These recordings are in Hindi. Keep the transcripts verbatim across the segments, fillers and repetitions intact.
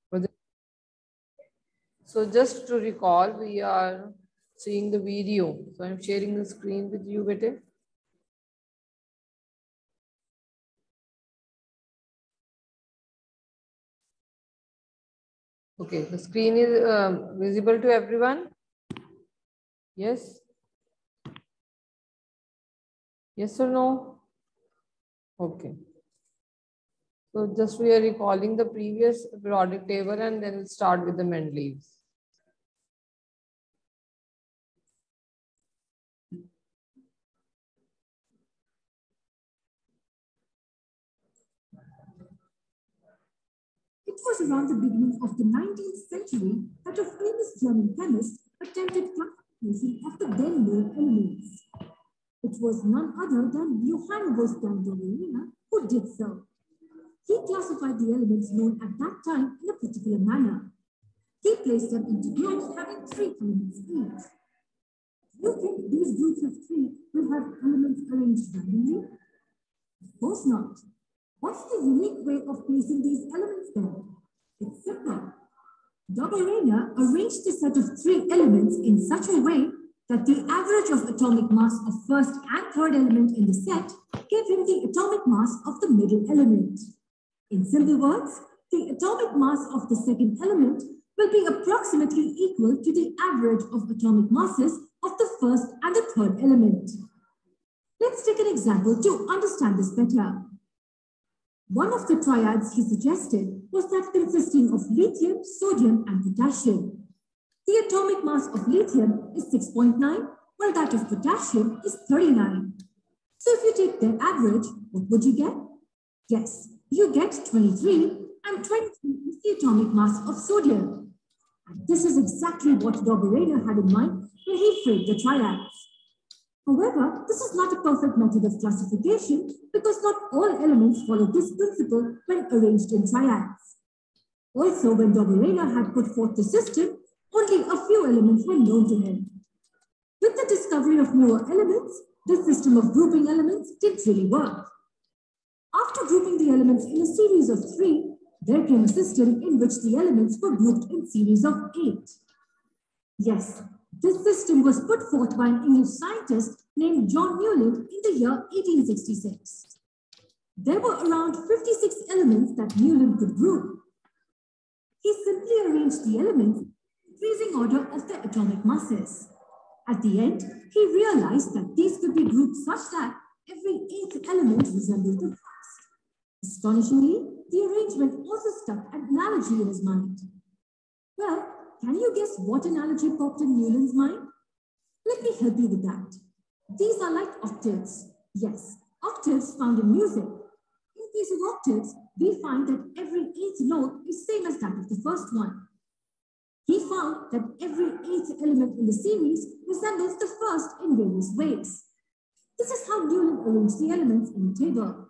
So just to recall, we are seeing the video. So I'm sharing the screen with you, bete. Okay, the screen is uh, visible to everyone. Yes? Yes or no? Okay. So just we are recalling the previous periodic table and then we'll start with the Mendeleev's. It was around the beginning of the nineteenth century that a famous German chemist attempted classification of the then-known elements. It was none other than Johann Wolfgang Dobereiner who did so. He classified the elements known at that time in a particular manner. He placed them into groups having three elements each. Do you think these groups of three will have elements arranged randomly? Of course not. What's the unique way of placing these elements then? It's simple. Dobereiner arranged the set of three elements in such a way that the average of atomic mass of first and third element in the set gave him the atomic mass of the middle element. In simple words, the atomic mass of the second element will be approximately equal to the average of atomic masses of the first and the third element. Let's take an example to understand this better. One of the triads he suggested was that consisting of lithium, sodium, and potassium. The atomic mass of lithium is six point nine, while that of potassium is thirty-nine. So if you take their average, what would you get? Yes, you get twenty-three, and twenty-three is the atomic mass of sodium. And this is exactly what Dobereiner had in mind when he framed the triads. However, this is not a perfect method of classification because not all elements follow this principle when arranged in triads. Also, when Dobereiner had put forth the system, only a few elements were known to him. With the discovery of newer elements, this system of grouping elements didn't really work. After grouping the elements in a series of three, there came a system in which the elements were grouped in series of eight. Yes, this system was put forth by an English scientist named John Newland in the year eighteen sixty-six. There were around fifty-six elements that Newland could group. He simply arranged the elements in increasing order of their atomic masses. At the end, he realized that these could be grouped such that every eighth element resembled the first. Astonishingly, the arrangement also stuck an analogy in his mind. Well, can you guess what analogy popped in Newland's mind? Let me help you with that. These are like octaves. Yes, octaves found in music. In case of octaves, we find that every eighth note is same as that of the first one. He found that every eighth element in the series resembles the first in various ways. This is how Newland arranged the elements in a table.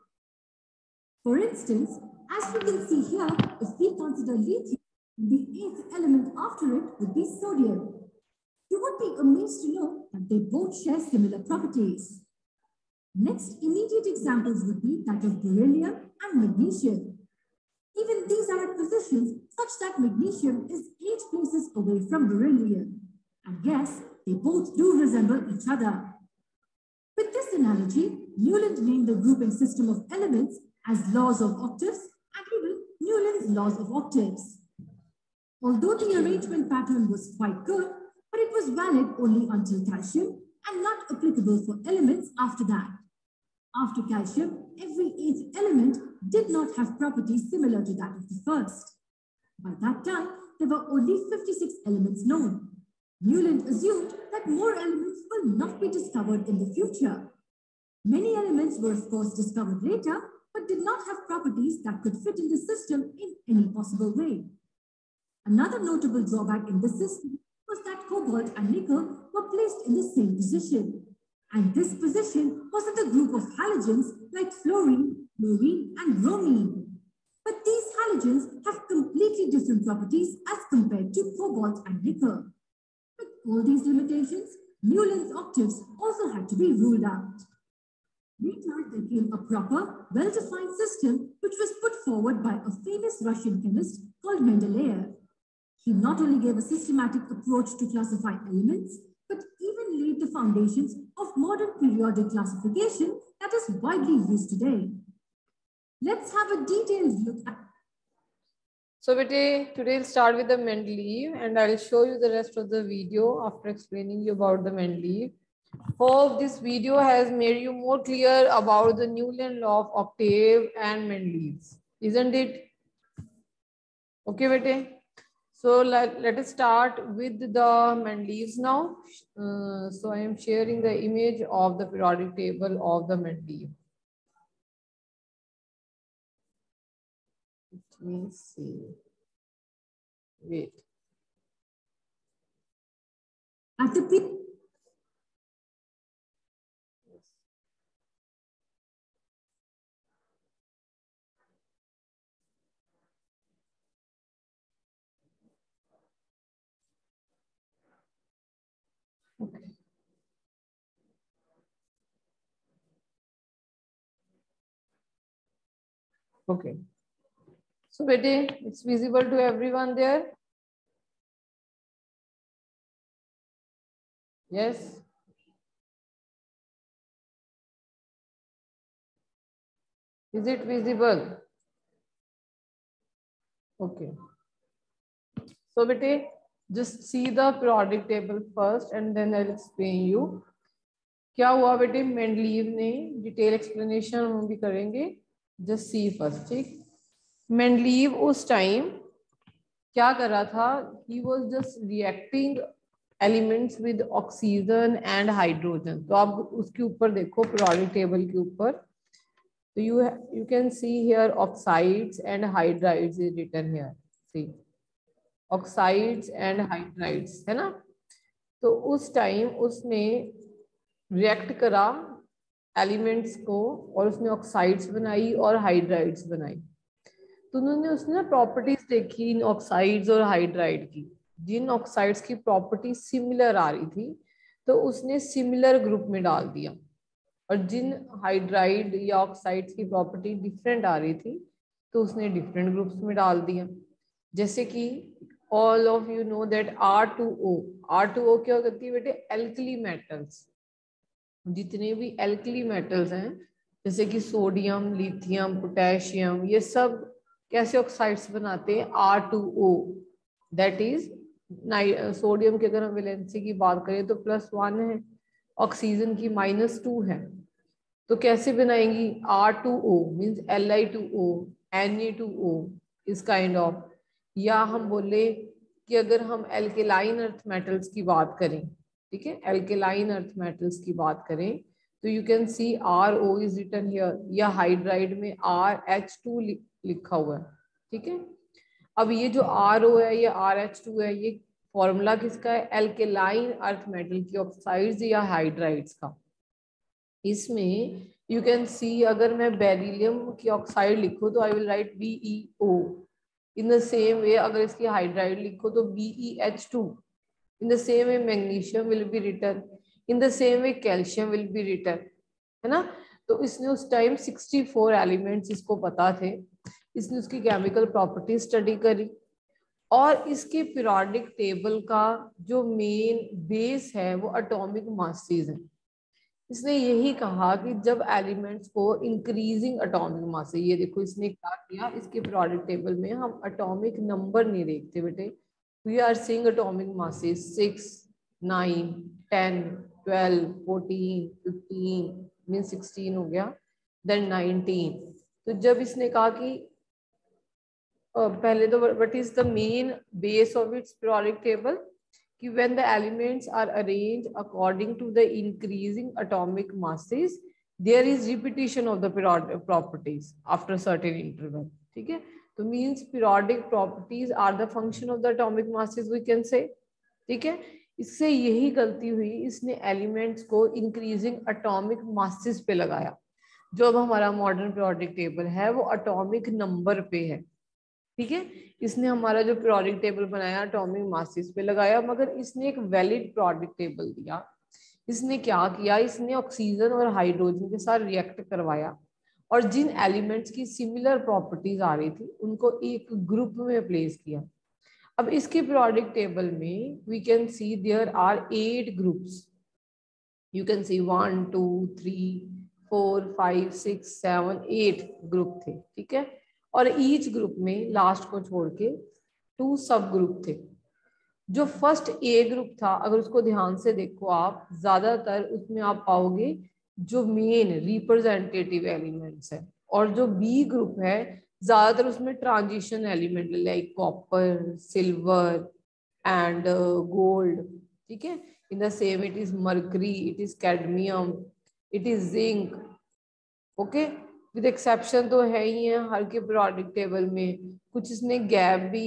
For instance, as we can see here, if we consider lithium, the eighth element after it would be sodium. You would be amazed to know that they both share similar properties. Next, immediate examples would be that of beryllium and magnesium. Even these are at positions such that magnesium is eight places away from beryllium. And yes, they both do resemble each other. With this analogy, Newland named the grouping system of elements as laws of octaves and even Newland's laws of octaves. Although the arrangement pattern was quite good, but it was valid only until calcium and not applicable for elements after that. After calcium, every eighth element did not have properties similar to that of the first. By that time, there were only fifty-six elements known. Newland assumed that more elements will not be discovered in the future. Many elements were of course discovered later, but did not have properties that could fit in the system in any possible way. Another notable drawback in this system was that cobalt and nickel were placed in the same position. And this position was in the group of halogens like fluorine, chlorine, and bromine. But these halogens have completely different properties as compared to cobalt and nickel. With all these limitations, Newland's octaves also had to be ruled out. Later, there came a proper, well-defined system which was put forward by a famous Russian chemist called called Mendeleev. He not only gave a systematic approach to classify elements, but even laid the foundations of modern periodic classification that is widely used today. Let's have a detailed look at. So today, today we'll start with the Mendeleev, and I'll show you the rest of the video after explaining you about the Mendeleev. Hope this video has made you more clear about the Newland law of octave and Mendeleev's, isn't it? Okay, bete. So let, let us start with the Mendeleev's now. Uh, so I am sharing the image of the periodic table of the Mendeleev. Let me see. Wait. At the peak. Okay. Okay. So, bete, it's visible to everyone there? Yes. Is it visible? Okay. So, bete, just see the periodic table first and then I'll explain you. क्या हुआ बेटे मेंडलीव ने डिटेल एक्सप्लेनेशन हम भी करेंगे जस्ट सी फर्स्ट ठीक मेंडलीव उस टाइम क्या कर रहा था ही was just reacting elements with oxygen and hydrogen तो आप उसके ऊपर देखो periodic टेबल के ऊपर तो you you can see here oxides and hydrides is written here see oxides and hydrides है ना तो उस टाइम उसने रिएक्ट करा एलिमेंट्स को और उसने ऑक्साइड्स बनाई और हाइड्राइड्स बनाई तो उन्होंने उसने ना प्रॉपर्टीज देखी इन ऑक्साइड्स और हाइड्राइड की जिन ऑक्साइड्स की प्रॉपर्टी सिमिलर आ रही थी तो उसने सिमिलर ग्रुप में डाल दिया और जिन हाइड्राइड या ऑक्साइड्स की प्रॉपर्टी डिफरेंट आ रही थी तो उसने डिफरेंट ग्रुप्स में डाल दिया जैसे कि all of you know that R two O R two O क्या करती है बेटे एल्कली मेटल्स जितने भी एल्कली मेटल्स हैं जैसे कि सोडियम लिथियम पोटेशियम ये सब कैसे ऑक्साइड्स बनाते हैं R two O that is sodium की अगर हम वैलेंसी की बात करें तो प्लस वन है ऑक्सीजन की माइनस टू है तो कैसे बनाएंगी R two O means L I two O N A two O इस काइंड ऑफ या हम बोले कि अगर हम एल्केलाइन अर्थ मेटल्स की बात करें ठीक है एल्केलाइन अर्थ मेटल्स की बात करें तो you can see R O is written here या हाइड्राइड में आर एच टू लिखा हुआ है ठीक है अब ये जो आर ओ है या आर एच टू है ये फॉर्मूला किसका है एल्केलाइन अर्थ मेटल की ऑक्साइड्स या हाइड्राइड्स का इसमें यू कैन सी अगर मैं बेरिलियम की ऑक्साइड लिखूं तो I will write B E O in the same way अगर इसकी हाइड्राइड लिखो तो B E H two in the same way magnesium will be written in the same way calcium will be written है ना तो इसने उस टाइम सिक्सटी फोर एलिमेंट्स इसको पता थे इसने उसकी केमिकल प्रॉपर्टी स्टडी करी और इसके पीरियोडिक टेबल का जो मेन बेस है वो एटॉमिक मासेस है इसने यही कहा कि जब एलिमेंट्स को इंक्रीजिंग एटॉमिक मास ये देखो इसने क्या किया इसके पीरियोडिक टेबल में हम एटॉमिक नंबर नहीं देखते बेटे we are seeing atomic masses six, nine, ten, twelve, fourteen, fifteen, means sixteen हो गया then nineteen तो जब इसने कहा कि uh, पहले तो what is the main base of its periodic table कि when the elements are arranged according to the increasing atomic masses there is repetition of the periodic properties after certain interval ठीक है तो means periodic properties are the function of the atomic masses we can say ठीक है इससे यही गलती हुई इसने एलिमेंट्स को इंक्रीजिंग एटॉमिक मासेस पे लगाया जो अब हमारा मॉडर्न periodic टेबल है वो एटॉमिक नंबर पे है ठीक है इसने हमारा जो periodic टेबल बनाया एटॉमिक मासेस पे लगाया मगर इसने एक वैलिड periodic टेबल दिया इसने क्या किया इसने ऑक्सीजन और हाइड्रोजन के साथ रिएक्ट करवाया और जिन एलिमेंट्स की सिमिलर प्रॉपर्टीज आ रही थी उनको एक ग्रुप में प्लेस किया। अब इसके पीरियोडिक टेबल में we can see there are eight groups, you can see one two three four five six seven eight group थे, ठीक है। और ईच ग्रुप में लास्ट को छोड़ के टू सब ग्रुप थे। जो फर्स्ट ए ग्रुप था, अगर उसको ध्यान से देखो आप, ज्यादातर उसमें आप पाओगे जो मेन रिप्रेजेंटेटिव एलिमेंट्स है, और जो बी ग्रुप है ज्यादातर उसमें transition element like copper, silver and gold, ठीक है। In the same it is mercury, it is cadmium, it is zinc, okay. With exception तो है ही है हर के पीरियोडिक टेबल में। कुछ इसने गैप भी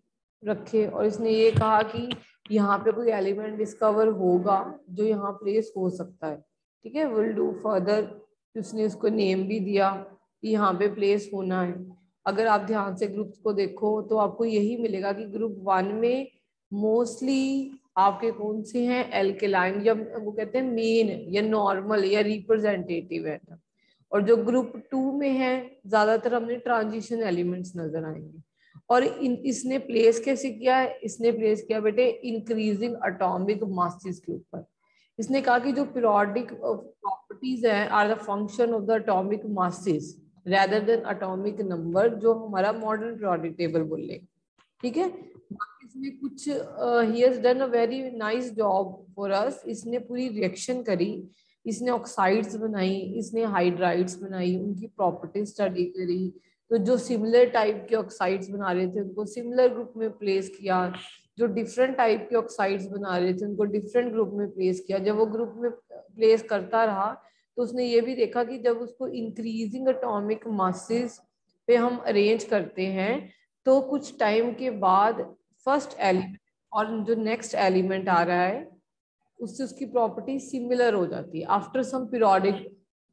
रखे और इसने ये कहा कि यहाँ पे कोई एलिमेंट डिस्कवर होगा जो यहाँ प्लेस हो सकता है, ठीक है। विल डू फर्दर, उसने उसको नेम भी दिया कि यहाँ पे प्लेस होना है। अगर आप ध्यान से ग्रुप्स को देखो तो आपको यही मिलेगा कि ग्रुप वन में मोस्टली आपके कौन से हैं, एल्केलाइन, या वो कहते हैं मेन या नॉर्मल या रिप्रेजेंटेटिव है। और जो ग्रुप टू में है ज्यादातर हमें ट्रांजिशन एलिमेंट्स नजर आएंगे। और इन इसने प्लेस कैसे किया है, इसने प्लेस किया बेटे इंक्रीजिंग एटॉमिक मासेस के ऊपर। इसने कहा कि जो पीरियोडिक प्रॉपर्टीज हैं are the function of the atomic masses rather than atomic number, जो हमारा मॉडर्न पीरियोडिक टेबल बोले, ठीक है। इसमें कुछ ही has done a very nice job for us. इसने पूरी रिएक्शन करी, इसने ऑक्साइड्स बनाई, इसने हाइड्राइड्स बनाई, उनकी प्रॉपर्टी स्टडी करी। तो जो सिमिलर टाइप के ऑक्साइड्स बना रहे थे उनको सिमिलर ग्रुप में प्लेस किया, जो डिफरेंट टाइप के ऑक्साइड्स बना रहे थे उनको डिफरेंट ग्रुप में प्लेस किया। जब वो ग्रुप में प्लेस करता रहा तो उसने ये भी देखा कि जब उसको इंक्रीजिंग एटॉमिक मासेस पे हम अरेंज करते हैं तो कुछ टाइम के बाद फर्स्ट एलिमेंट और जो नेक्स्ट एलिमेंट आ रहा है उससे उसकी प्रॉपर्टी सिमिलर हो जाती है आफ्टर सम पीरियोडिक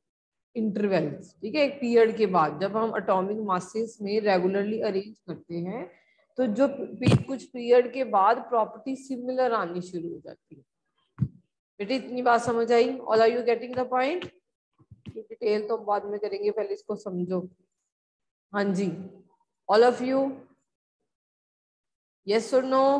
इंटरवल्स, ठीक है। एक पीरियड के बाद जब हम एटॉमिक मासेस में रेगुलरली अरेंज करते हैं तो जो कुछ पीरियड के बाद प्रॉपर्टी सिमिलर आनी शुरू हो जाती है। बेटे इतनी बात समझ आई? All are you getting the point? Detail तो बाद में करेंगे, पहले इसको समझो। हाँ जी, ऑल ऑफ यू, यस और no?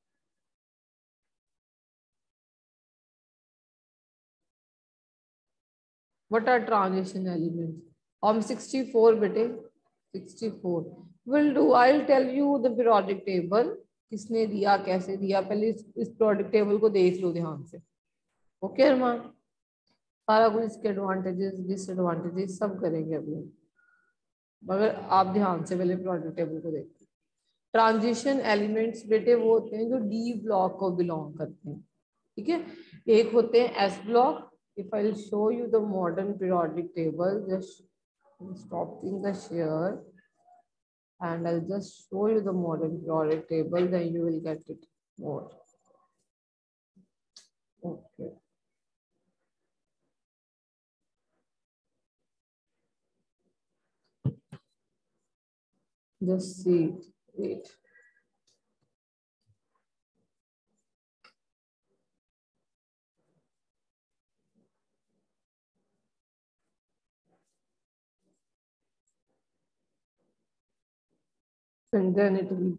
What are transition elements? हम sixty-four बेटे, sixty-four will do. I'll tell you the periodic table. किसने दिया, कैसे दिया, पहले इस, इस periodic table को देख लो ध्यान से, ओके अरमान? सारा कुछ इसके एडवांटेजेस डिसएडवांटेजेस सब करेंगे अभी, मगर आप ध्यान से पहले periodic table को देखो। ट्रांजिशन एलिमेंट्स बेटे वो होते हैं जो डी ब्लॉक को बिलोंग करते हैं, ठीक है। एक होते हैं S block. If I'll show you the modern periodic table, just stopping the share and I'll just show you the modern periodic table, then you will get it more. Okay. Just see it. Wait. And then it will.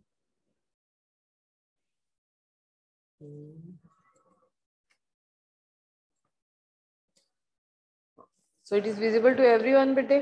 So it is visible to everyone बेटे?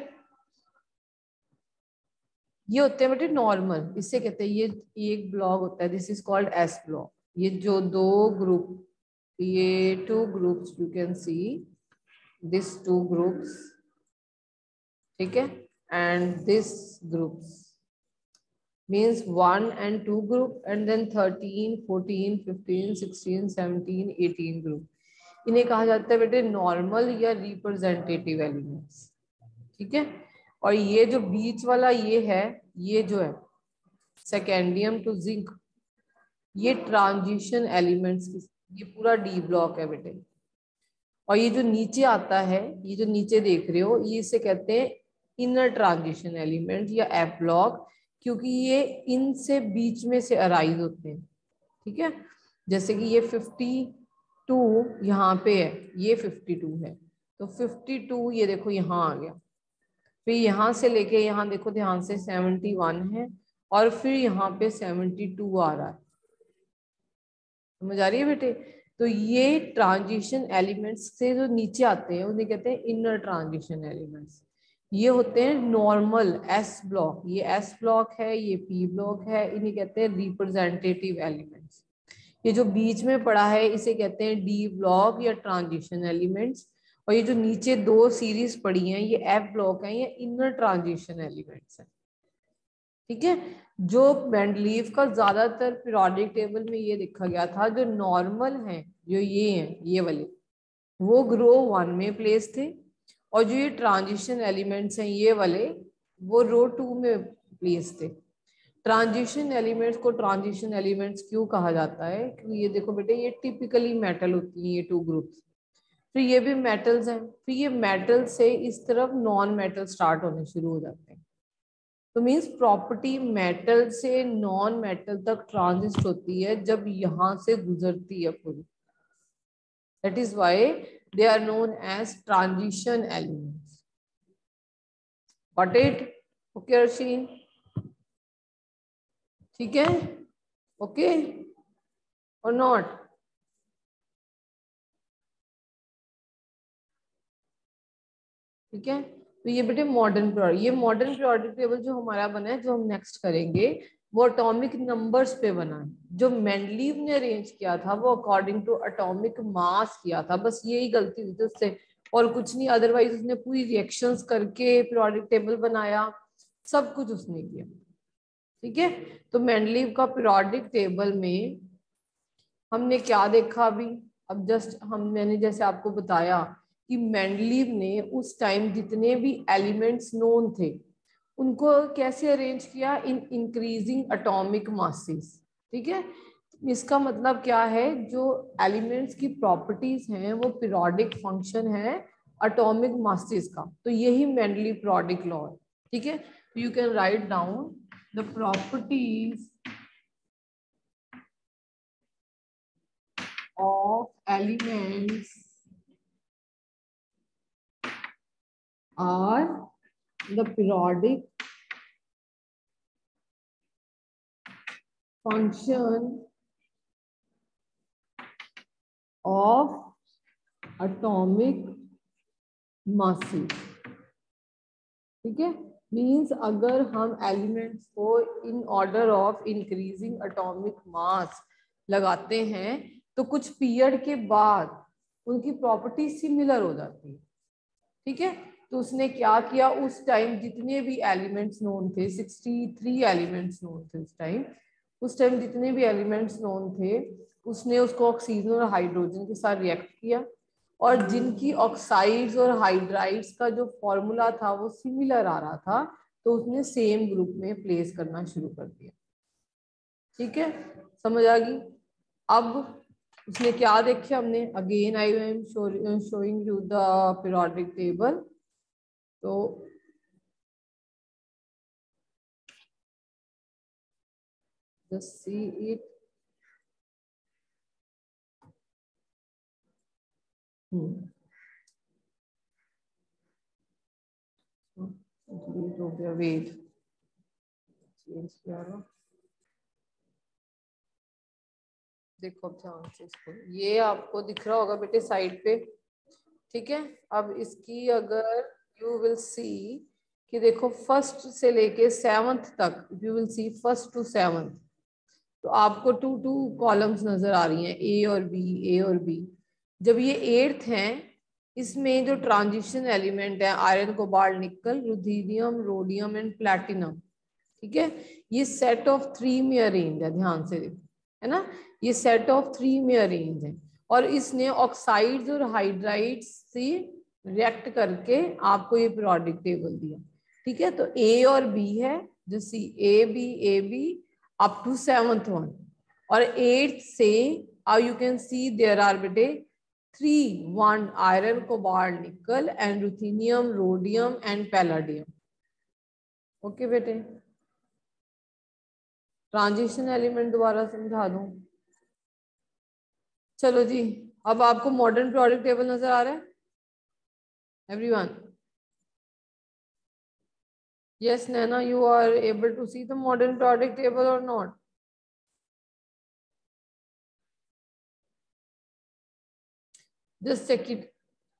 ये होते हैं बेटे नॉर्मल, इससे कहते हैं ये एक ब्लॉक होता है, this is called S block. ये जो दो ग्रुप, ये two groups you can see this two groups, ठीक है, and this groups means one and two group, and then thirteen, fourteen, fifteen, sixteen, seventeen, eighteen group। इन्हें कहा जाता है बेटे नॉर्मल या रिप्रेजेंटेटिव एलिमेंट्स, ठीक है। और ये जो बीच वाला ये है, ये जो है सेकेंडियम टू जिंक, ये ट्रांजिशन एलिमेंट्स की, ये पूरा डी ब्लॉक है बेटे। और ये जो नीचे आता है, ये जो नीचे देख रहे हो, ये इसे कहते हैं इनर ट्रांजिशन एलिमेंट या एफ ब्लॉक, क्योंकि ये इनसे बीच में से अराइज होते हैं, ठीक है। जैसे कि ये बावन यहाँ पे है, ये बावन है, तो बावन ये देखो यहाँ आ गया, फिर यहाँ से लेके यहाँ देखो ध्यान से सेवेंटी वन है और फिर यहाँ पे सेवेंटी टू आ रहा है, समझ आ रही है बेटे। तो ये ट्रांजिशन एलिमेंट्स से जो नीचे आते हैं उन्हें कहते हैं इनर ट्रांजिशन एलिमेंट्स। ये होते हैं नॉर्मल एस ब्लॉक, ये एस ब्लॉक है, ये पी ब्लॉक है, इन्हें कहते हैं रिप्रेजेंटेटिव एलिमेंट्स। ये जो बीच में पड़ा है इसे कहते हैं डी ब्लॉक या ट्रांजिशन एलिमेंट्स, और ये जो नीचे दो सीरीज पड़ी हैं ये एफ ब्लॉक है, ये इनर ट्रांजिशन एलिमेंट्स है। ठीक है, जो मेंडलीव का ज्यादातर पीरियोडिक टेबल में ये देखा गया था, जो नॉर्मल हैं जो ये हैं ये वाले, वो रो वन में प्लेस थे, और जो ये ट्रांजिशन एलिमेंट्स हैं ये वाले, वो रो टू में प्लेस थे। ट्रांजिशन एलिमेंट्स को ट्रांजिशन एलिमेंट्स क्यों कहा जाता है? क्योंकि ये देखो बेटे ये टिपिकली मेटल होती हैं ये टू ग्रुप्स, फिर ये भी मेटल्स हैं, फिर ये मेटल से इस तरफ नॉन मेटल स्टार्ट होने शुरू हो जाते हैं। तो मीन्स प्रॉपर्टी मेटल से नॉन मेटल तक ट्रांजिस्ट होती है जब यहां से गुजरती है पूरी। That is why they are known as transition elements. Got it? Okay Arshin, ठीक है, ओके और नॉट? ठीक है, तो ये बेटे मॉडर्न पीरियोडिक, ये मॉडर्न पीरियोडिक टेबल जो हमारा बना है, जो हम नेक्स्ट करेंगे, वो एटॉमिक नंबर्स पे बना है। जो मेंडलीव ने अरेंज किया था वो अकॉर्डिंग टू एटॉमिक मास किया था, बस यही गलती हुई थी उससे और कुछ नहीं। अदरवाइज उसने पूरी रिएक्शंस करके पीरियोडिक टेबल बनाया, सब कुछ उसने किया। ठीक है, तो मेंडलीव का पीरियोडिक टेबल में हमने क्या देखा अभी? अब जस्ट हम मैंने जैसे आपको बताया कि मेंडलीव ने उस टाइम जितने भी एलिमेंट्स नोन थे उनको कैसे अरेंज किया? In increasing atomic masses. ठीक है, इसका मतलब क्या है? जो एलिमेंट्स की प्रॉपर्टीज हैं वो पीरियोडिक फंक्शन है एटॉमिक मासेस का, तो यही मेंडलीव पीरियोडिक लॉ है। ठीक है, you can write down the properties of elements are the periodic function of atomic masses। ठीक है, मीन्स अगर हम एलिमेंट्स को in order of increasing atomic mass लगाते हैं तो कुछ पीरियड के बाद उनकी प्रॉपर्टी सिमिलर हो जाती है। ठीक है, तो उसने क्या किया? उस टाइम जितने भी एलिमेंट्स नोन थे, सिक्सटी थ्री एलिमेंट्स नोन थे उस टाइम, उस टाइम जितने भी एलिमेंट्स नोन थे उसने उसको ऑक्सीजन और हाइड्रोजन के साथ रिएक्ट किया, और जिनकी ऑक्साइड्स और हाइड्राइड्स का जो फॉर्मूला था वो सिमिलर आ रहा था, तो उसने सेम ग्रुप में प्लेस करना शुरू कर दिया। ठीक है, समझ आ गई? अब उसने क्या देखा हमने? Again I am showing you the periodic table. तो just see it. hmm delete हो गया, वेट चेंज किया ना, देखो अब ध्यान से इसको, ये आपको दिख रहा होगा बेटे साइड पे। ठीक है, अब इसकी अगर यू विल सी कि देखो फर्स्ट से लेके सेवंथ तक, you will see first to seventh, तो आपको टू टू कॉलम्स नजर आ रही हैं, ए और बी, ए और बी। जब ये एट्थ हैं, इसमें जो ट्रांजिशन एलिमेंट है iron, cobalt, nickel, ruthenium, rhodium and platinum. ठीक है, ये सेट ऑफ थ्री में अरेंज है, ध्यान से देखो, है ना, ये सेट ऑफ थ्री में अरेंज है, और इसने ऑक्साइड्स और हाइड्राइड्स से रिएक्ट करके आपको ये पीरियोडिक टेबल दिया। ठीक है, तो ए और बी है, जो C A B A B up to seventh one, और एट्थ से you can see there are बेटे थ्री, one iron, cobalt, nickel and ruthenium, rhodium and palladium. Okay बेटे, ट्रांजिशन एलिमेंट दोबारा समझा दूं? चलो जी, अब आपको मॉडर्न पीरियोडिक टेबल नजर आ रहा है everyone? Yes, Nana, you are able to see the modern periodic table or not? Just check it.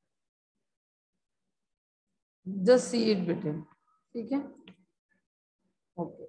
Just see it बेटे, ठीक है? Okay.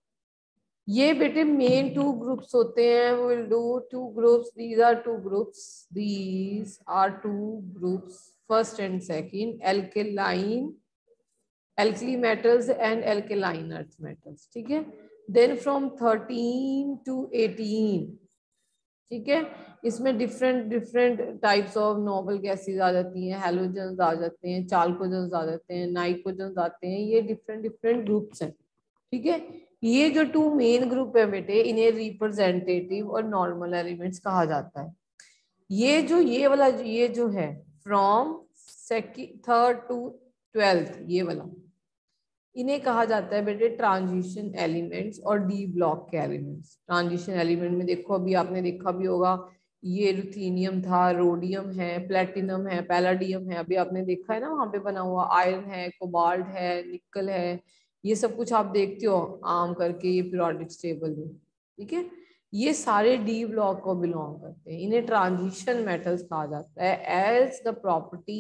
ये बेटे मेन टू ग्रुप्स होते हैं. We will do two groups. These are two groups. These are two groups. First and second, alkaline, alkali metals and alkaline earth metals. ठीक है? Then from thirteen to eighteen, ठीक है, इसमें different different types of noble gases आ जाती हैं, हेलोजन्स आ जाते हैं, चाल्कोजन्स आ जाते हैं, नाइट्रोजन्स आते हैं. ये डिफरेंट डिफरेंट ग्रुप्स हैं. ठीक है, ये जो टू मेन ग्रुप है बेटे, इन्हें रिप्रेजेंटेटिव और नॉर्मल एलिमेंट्स कहा जाता है. ये जो ये वाला ये जो है from second third to twelfth, ये वाला, इन्हें कहा जाता है बेटे ट्रांजिशन एलिमेंट्स और डी ब्लॉक के एलिमेंट्स. ट्रांजिशन एलिमेंट में देखो, अभी आपने देखा भी होगा, ये रुथीनियम था, रोडियम है, प्लेटिनम है, पैलाडियम है, अभी आपने देखा है ना वहां पे बना हुआ, आयरन है, कोबाल्ट है, निकल है, ये सब कुछ आप देखते हो आम करके ये पीरियोडिक टेबल में. ठीक है, ये सारे डी ब्लॉक को बिलोंग करते हैं. इन्हें ट्रांजिशन मेटल्स कहा जाता है. As the property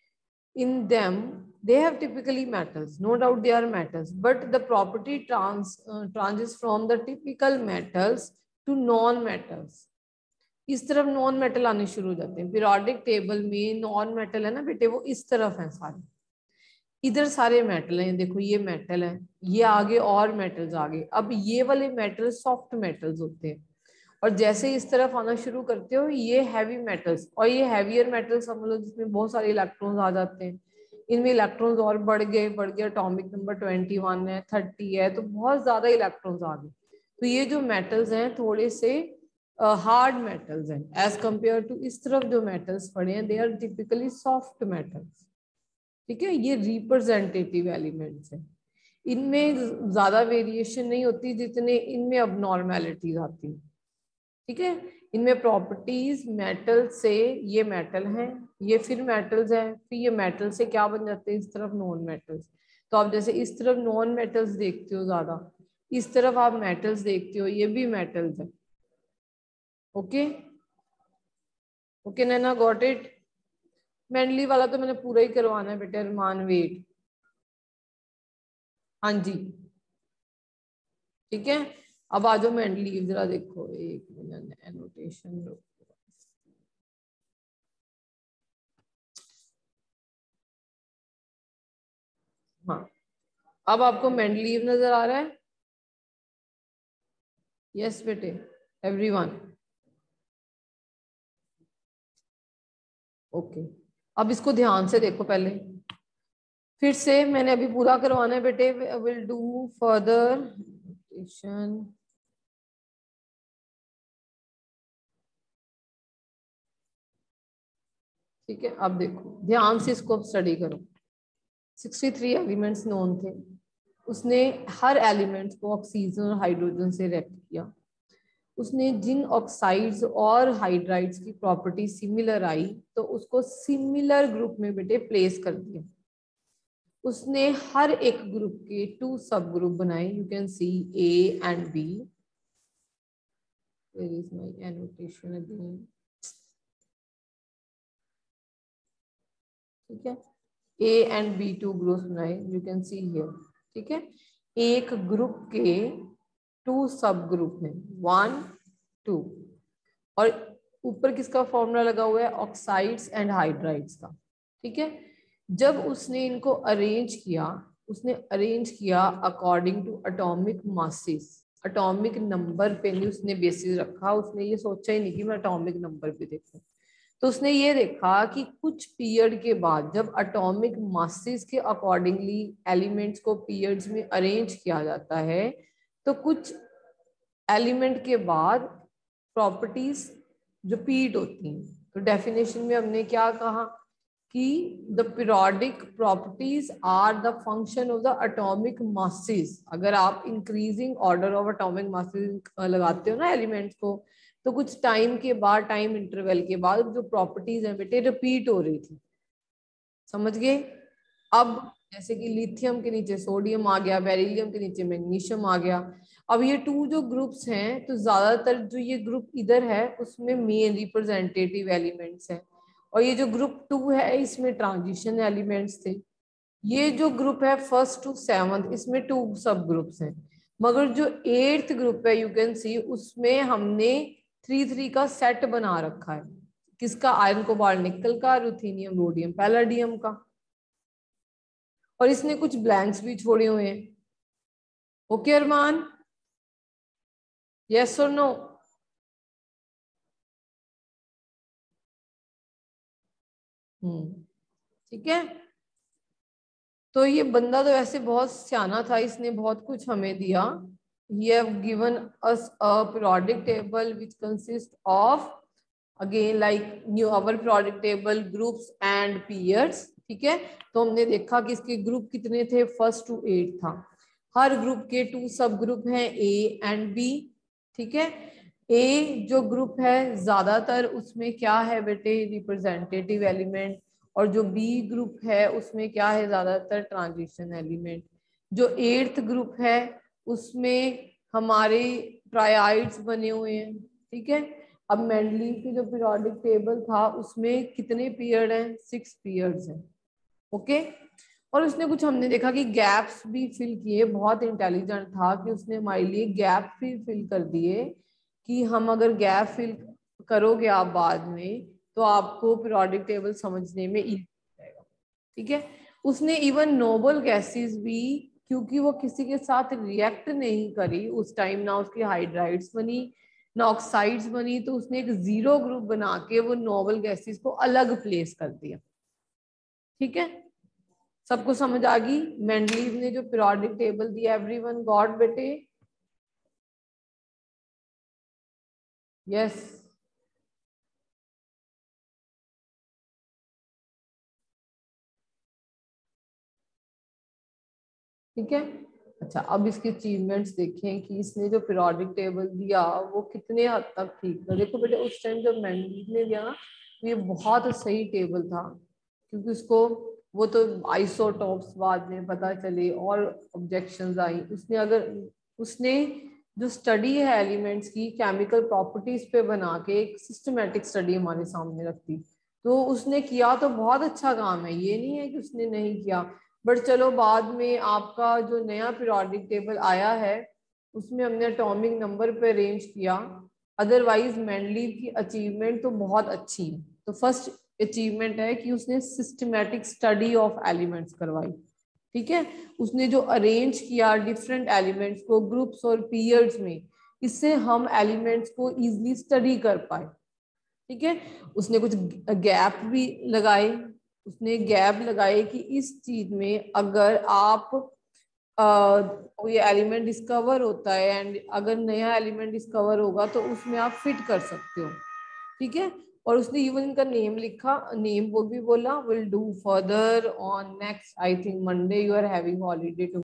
in them, they have typically metals, no doubt they are metals, but the property trans uh, transitions from the typical metals to non metals. इस तरफ नॉन मेटल आने शुरू हो जाते हैं. पीरियोडिक टेबल में नॉन मेटल है ना बेटे, वो इस तरफ है सारे, इधर सारे मेटल हैं. देखो ये मेटल है, ये आगे और मेटल्स आगे. अब ये वाले मेटल सॉफ्ट मेटल्स होते हैं, और जैसे इस तरफ आना शुरू करते हो ये हैवी मेटल्स, और ये हैवियर मेटल्स समझ लो जिसमें बहुत सारे इलेक्ट्रॉन्स आ जाते हैं. इनमें इलेक्ट्रॉन्स और बढ़ गए बढ़ गए एटॉमिक नंबर ट्वेंटी वन है, थर्टी है, तो बहुत ज्यादा इलेक्ट्रॉन्स आ गए. तो ये जो मेटल्स हैं थोड़े से हार्ड uh, मेटल्स हैं एज कंपेयर टू इस तरफ जो मेटल्स पड़े हैं, they are typically soft metals. ठीक है, ये रिप्रेजेंटेटिव एलिमेंट्स हैं. इनमें ज्यादा वेरिएशन नहीं होती जितने इनमें अब नॉर्मेलिटीज आती हैं. ठीक है, इनमें प्रॉपर्टीज मेटल से, ये मेटल हैं, ये फिर मेटल्स हैं, फिर ये मेटल से क्या बन जाते हैं इस तरफ नॉन मेटल्स. तो आप जैसे इस तरफ नॉन मेटल्स देखते हो ज्यादा, इस तरफ आप मेटल्स देखते हो, ये भी मेटल्स हैं. Okay okay Naina, got it. Mendeleev वाला तो मैंने पूरा ही करवाना है बेटे. अरमान वेट, हाँ जी ठीक है. अब आ जाओ मेंडलीव, जरा देखो एक मिनट एनोटेशन. हाँ, अब आपको मेंडलीव नजर आ रहा है? यस बेटे, एवरीवन. ओके, अब इसको ध्यान से देखो पहले, फिर से मैंने अभी पूरा करवाना है बेटे. Will do further. ठीक है, अब देखो ध्यान से इसको स्टडी करो. तिरसठ एलिमेंट्स नोन थे, उसने हर एलिमेंट को ऑक्सीजन और हाइड्रोजन से रिएक्ट किया. उसने जिन ऑक्साइड्स और हाइड्राइड्स की प्रॉपर्टी सिमिलर आई तो उसको सिमिलर ग्रुप में बेटे प्लेस कर दिया. उसने हर एक ग्रुप के टू सब ग्रुप बनाए. You can see A and B. Where is my annotation again. ठीक है, A and B two groups बनाए. You can see here. ठीक है, एक ग्रुप के टू सब ग्रुप में, वन टू, और ऊपर किसका फॉर्मूला लगा हुआ है? ऑक्साइड्स एंड हाइड्राइड्स का. ठीक है, जब उसने इनको अरेंज किया, उसने अरेंज किया according to atomic masses. Atomic number पे नहीं उसने बेसिस रखा. उसने ये सोचा ही नहीं कि मैं एटॉमिक नंबर पे देखूं. तो उसने ये देखा कि कुछ पीरियड के बाद जब एटॉमिक मासेस के अकॉर्डिंगली एलिमेंट्स को पीरियड्स में अरेंज किया जाता है, तो कुछ एलिमेंट के बाद प्रॉपर्टीज रिपीट होती हैं. तो डेफिनेशन में हमने क्या कहा कि the periodic properties are the function of the atomic masses. अगर आप increasing order of atomic masses लगाते हो ना एलिमेंट्स को, तो कुछ टाइम के बाद, टाइम इंटरवल के बाद जो प्रॉपर्टीज हैं बेटे रिपीट हो रही थी. समझ गए? अब जैसे कि लिथियम के नीचे सोडियम आ गया, बेरिलियम के नीचे मैग्नीशियम आ गया। अब ये टू जो ग्रुप्स हैं, तो ज्यादातर जो ये ग्रुप इधर है उसमें मेन रिप्रेजेंटेटिव एलिमेंट्स हैं, और ये जो ग्रुप टू है इसमें ट्रांजिशन एलिमेंट्स थे। ये जो ग्रुप है फर्स्ट टू सेवंथ, इसमें टू सब ग्रुप्स हैं, मगर जो एट्थ ग्रुप है यू कैन सी उसमें हमने थ्री थ्री का सेट बना रखा है। किसका? आयरन कोबाल्ट निकल का, रुथेनियम रोडियम पैलाडियम का। और इसने कुछ ब्लैंक्स भी छोड़े हुए हैं। ओके अरमान, यस और नो? हम्म, ठीक है। तो ये बंदा तो वैसे बहुत सियाना था, इसने बहुत कुछ हमें दिया। He have given us a periodic table which consists of again like new our periodic table groups and periods, ठीक है। तो हमने देखा कि इसके ग्रुप कितने थे, फर्स्ट टू एट था। हर ग्रुप के टू सब ग्रुप हैं ए एंड बी, ठीक है। ए जो ग्रुप है ज्यादातर उसमें क्या है बेटे, रिप्रेजेंटेटिव एलिमेंट, और जो बी ग्रुप है उसमें क्या है, ज्यादातर ट्रांजिशन एलिमेंट। जो एट्थ ग्रुप है उसमें हमारे ट्राइड्स बने हुए हैं, ठीक है। अब मेंडलीव की जो पीरियोडिक टेबल था उसमें कितने पीरियड हैं, सिक्स पीरियड्स हैं, ओके। और उसने कुछ हमने देखा कि गैप्स भी फिल किए, बहुत इंटेलिजेंट था कि उसने हमारे लिए गैप भी फिल कर दिए, कि हम अगर गैप फिल करोगे आप बाद में तो आपको पीरियोडिक टेबल समझने में इजी रहेगा, ठीक है। उसने इवन नोबल गैसेस भी, क्योंकि वो किसी के साथ रिएक्ट नहीं करी उस टाइम, ना उसकी हाइड्राइड्स बनी ना ऑक्साइड्स बनी, तो उसने एक जीरो ग्रुप बना के वो नोबल गैसेस को अलग प्लेस कर दिया, ठीक है। सबको समझ आ गई? मेंडलीव ने जो पीरियोडिक टेबल दिया, एवरीवन गॉट बेटे? यस, ठीक है। अच्छा, अब इसके अचीवमेंट्स देखें कि इसने जो पीरियोडिक टेबल दिया वो कितने हद तक ठीक था। देखो बेटे, उस टाइम जब मेंडलीव ने दिया ना, ये बहुत सही टेबल था, क्योंकि उसको वो तो आइसोटॉप्स बाद में पता चले और ऑब्जेक्शंस आई। उसने अगर उसने जो स्टडी है एलिमेंट्स की केमिकल प्रॉपर्टीज पे बना के एक सिस्टमेटिक स्टडी हमारे सामने रखती, तो उसने किया तो बहुत अच्छा काम है, ये नहीं है कि उसने नहीं किया। बट चलो, बाद में आपका जो नया पीरियोडिक टेबल आया है उसमें हमने एटॉमिक नंबर पे अरेंज किया। अदरवाइज मेंडलीव की अचीवमेंट तो बहुत अच्छी है। तो फर्स्ट अचीवमेंट है कि उसने सिस्टमेटिक स्टडी ऑफ एलिमेंट्स करवाई, ठीक है। उसने जो अरेंज किया डिफरेंट एलिमेंट्स को ग्रुप्स और पीरियड्स में, इससे हम एलिमेंट्स को इजीली स्टडी कर पाए, ठीक है। उसने कुछ गैप भी लगाए, उसने गैप लगाए कि इस चीज में अगर आप आ, ये एलिमेंट डिस्कवर होता है एंड अगर नया एलिमेंट डिस्कवर होगा तो उसमें आप फिट कर सकते हो, ठीक है। और उसने इवन इनका नेम लिखा, नेम वो भी बोला, will do further on next I think Monday, you are having holiday to